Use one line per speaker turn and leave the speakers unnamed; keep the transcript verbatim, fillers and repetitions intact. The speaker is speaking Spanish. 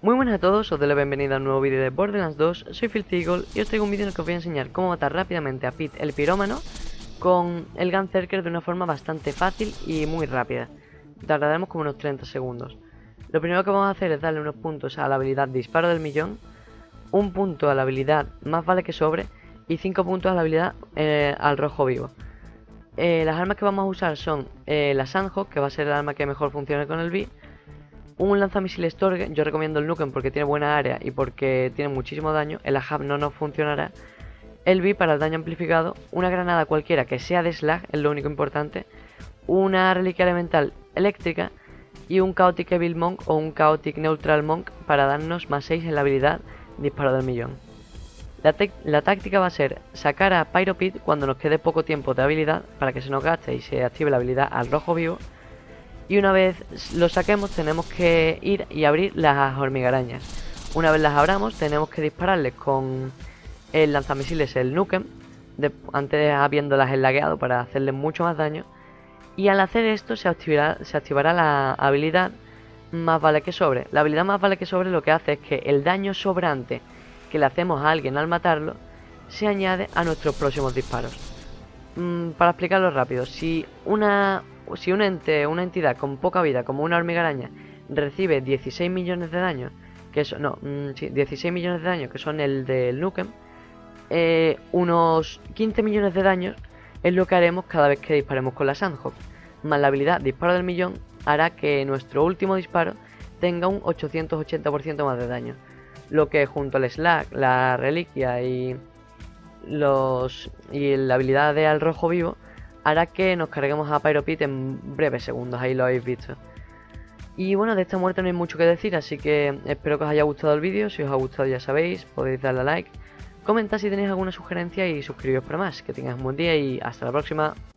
Muy buenas a todos, os doy la bienvenida a un nuevo vídeo de Borderlands dos. Soy Filthy Eagle y os traigo un vídeo en el que os voy a enseñar cómo matar rápidamente a Pete el pirómano con el Gunzerker de una forma bastante fácil y muy rápida. Tardaremos como unos treinta segundos. Lo primero que vamos a hacer es darle unos puntos a la habilidad Disparo del Millón, un punto a la habilidad Más vale que sobre y cinco puntos a la habilidad eh, al rojo vivo. Eh, las armas que vamos a usar son eh, la Sandhawk, que va a ser el arma que mejor funcione con el B, un lanzamisiles Storge. Yo recomiendo el Nukem porque tiene buena área y porque tiene muchísimo daño. El Ahab no nos funcionará. El B para el daño amplificado, una granada cualquiera que sea de Slag, es lo único importante, una reliquia elemental eléctrica y un Chaotic Evil Monk o un Chaotic Neutral Monk para darnos más seis en la habilidad Disparo del Millón. La, la táctica va a ser sacar a Pyro Pete cuando nos quede poco tiempo de habilidad para que se nos gaste y se active la habilidad al rojo vivo. Y una vez lo saquemos tenemos que ir y abrir las hormigarañas. Una vez las abramos tenemos que dispararles con el lanzamisiles, el Nukem, de, antes habiéndolas enlagueado para hacerles mucho más daño. Y al hacer esto se activará, se activará la habilidad Más vale que sobre. La habilidad Más vale que sobre lo que hace es que el daño sobrante que le hacemos a alguien al matarlo se añade a nuestros próximos disparos. Mm, para explicarlo rápido, si una... Si un ente, una entidad con poca vida, como una hormigaraña, recibe dieciséis millones de daño, que es, no, mmm, sí, dieciséis millones de daño, que son el del Nukem, eh, unos quince millones de daños es lo que haremos cada vez que disparemos con la Sandhawk, más la habilidad Disparo del Millón hará que nuestro último disparo tenga un ochocientos ochenta por ciento más de daño, lo que junto al Slag, la reliquia y, los, y la habilidad de al rojo vivo hará que nos carguemos a Pyro Pete en breves segundos, ahí lo habéis visto. Y bueno, de esta muerte no hay mucho que decir, así que espero que os haya gustado el vídeo. Si os ha gustado ya sabéis, podéis darle a like, comentad si tenéis alguna sugerencia y suscribiros para más. Que tengáis un buen día y hasta la próxima.